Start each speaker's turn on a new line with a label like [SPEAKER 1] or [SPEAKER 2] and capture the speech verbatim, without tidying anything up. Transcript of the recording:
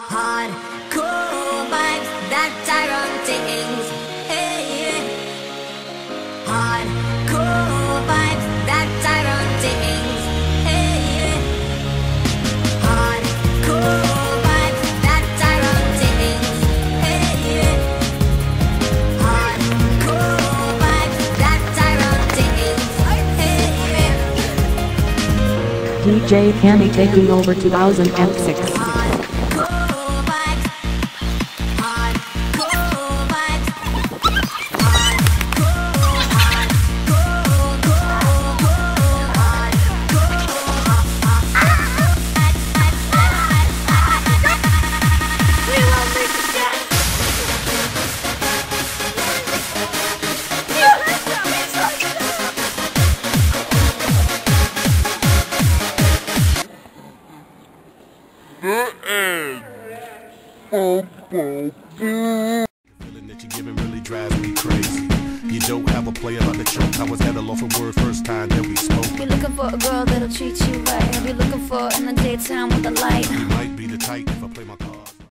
[SPEAKER 1] Hardcore vibes, that Arran things. Hey, hardcore vibes, that Arran things. Hey, hardcore vibes, that Arran things. Hey, hardcore vibes, that Arran things. Hey,
[SPEAKER 2] D J Cammy taking over two thousand six.
[SPEAKER 3] Feeling that you're giving really drives me crazy. You don't have a player like the choke. I was at a loss for word first time that we spoke.
[SPEAKER 4] Be looking for a girl that'll treat you right. I'll be looking for in the daytime with the light.
[SPEAKER 3] You might be the type if I play my cards.